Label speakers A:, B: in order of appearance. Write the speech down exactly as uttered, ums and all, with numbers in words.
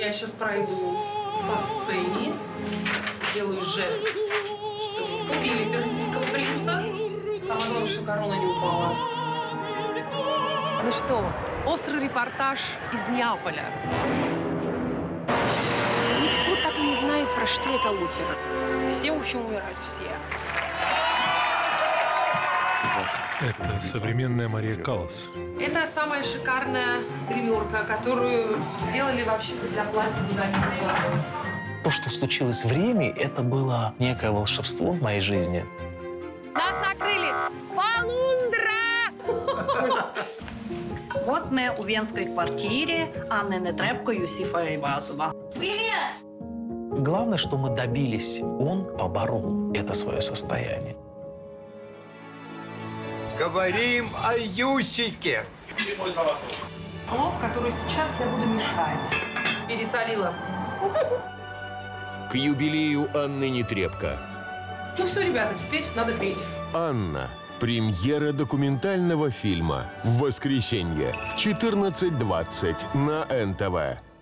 A: Я сейчас пройду по сцене, сделаю жест, что убили персидского принца. Самое главное, что корона не упала.
B: Ну что, острый репортаж из Неаполя.
C: Никто так и не знает, про что эта опера. Все, в общем, умирают, все.
D: Это современная Мария Каллас.
A: Это самая шикарная гримерка, которую сделали вообще-то для пластика Дамира.
E: То, что случилось в Риме, это было некое волшебство в моей жизни.
B: Нас накрыли! Полундра!
F: Вот мы у венской квартире Анны Нетребко и Юсифа Айвазова.
G: Привет!
E: Главное, что мы добились, он поборол это свое состояние.
H: Говорим о Юсике.
A: Плов, который сейчас я буду мешать. Пересолила.
I: К юбилею Анны Нетребко.
A: Ну все, ребята, теперь надо петь.
I: Анна. Премьера документального фильма в воскресенье в четырнадцать двадцать на эн тэ вэ.